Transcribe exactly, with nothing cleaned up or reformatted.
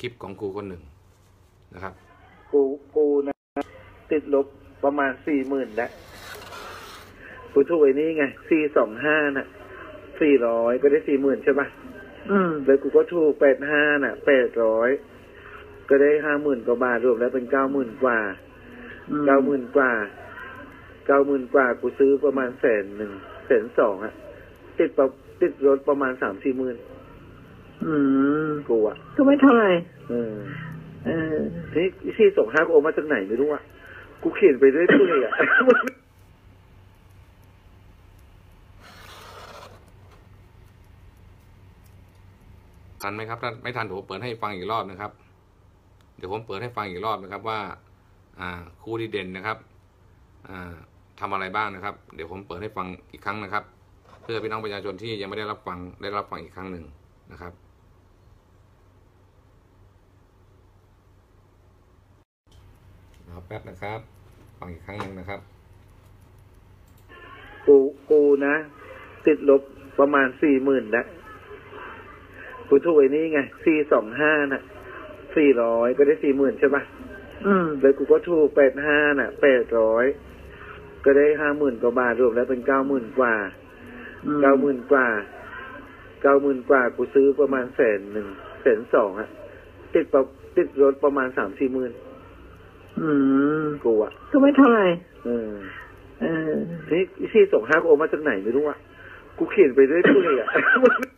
คลิปของครูคนหนึ่งนะครับกูกูนะติดลบประมาณสี่หมื่นแล้วกูถูกไอ้นี่ไงสี่สองห้าน่ะสี่ร้อยก็ได้สี่หมื่นใช่ปะอืมแล้วกูก็ถูกแปดห้าน่ะแปดร้อยก็ได้ห้าหมื่นกว่าบาทรวมแล้วเป็นเก้าหมื่นกว่าเก้าหมื่นกว่าเก้าหมื่นกว่ากูซื้อประมาณแสนหนึ่งแสนสองอะติดประติดรถประมาณสามสี่หมื่นอืมกูอะก็ไม่เท่าไหร่เออเออนี่ที่ส่งห้ากูโอมาจากไหนไม่รู้อะกูเขียนไปเรื่อยๆอะทันไหมครับถ้าไม่ทันเดี๋ยวผมเปิดให้ฟังอีกรอบนะครับเดี๋ยวผมเปิดให้ฟังอีกรอบนะครับว่าอ่าครูดีเด่นนะครับอ่าทำอะไรบ้างนะครับเดี๋ยวผมเปิดให้ฟังอีกครั้งนะครับเพื่อพี่น้องประชาชนที่ยังไม่ได้รับฟังได้รับฟังอีกครั้งหนึ่งนะครับรอแป๊บนะครับฟังอีกครั้งหนึ่งนะครับกูกูนะติดลบประมาณสี่หมื่นแล้วกูถูกไอ้นี่ไงสี่สองห้าน่ะสี่ร้อยก็ได้สี่หมื่นใช่ปะอืมแล้วกูก็ถูกแปดห้าน่ะแปดร้อยก็ได้ห้าหมื่นกว่าบาทรวมแล้วเป็นเก้าหมื่นกว่าเก้าหมื่นกว่าเก้าหมื่นกว่ากูซื้อประมาณแสนหนึ่งแสนสองอะติดประติดรถประมาณสามสี่หมื่นอืมกูอะก็ไม่เท่าไหร่เออเออนี่ที่ส่งห้ากูโอมาจากไหนไม่รู้อะกูเขียนไปเรื่อยๆอะ